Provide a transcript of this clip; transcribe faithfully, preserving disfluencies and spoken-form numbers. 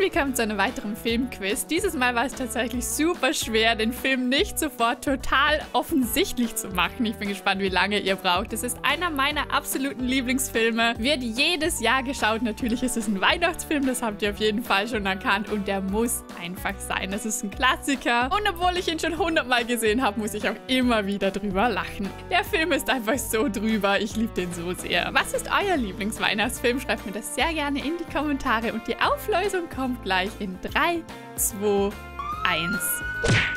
willkommen zu einem weiteren Filmquiz. Dieses Mal war es tatsächlich super schwer, den Film nicht sofort total offensichtlich zu machen. Ich bin gespannt, wie lange ihr braucht. Es ist einer meiner absoluten Lieblingsfilme. Wird jedes Jahr geschaut. Natürlich ist es ein Weihnachtsfilm, das habt ihr auf jeden Fall schon erkannt. Und der muss einfach sein. Das ist ein Klassiker. Und obwohl ich ihn schon hundertmal gesehen habe, muss ich auch immer wieder drüber lachen. Der Film ist einfach so drüber. Ich liebe den so sehr. Was ist euer Lieblingsweihnachtsfilm? Schreibt mir das sehr gerne in die Kommentare. Und die Auflösung kommt gleich in drei, zwei, eins.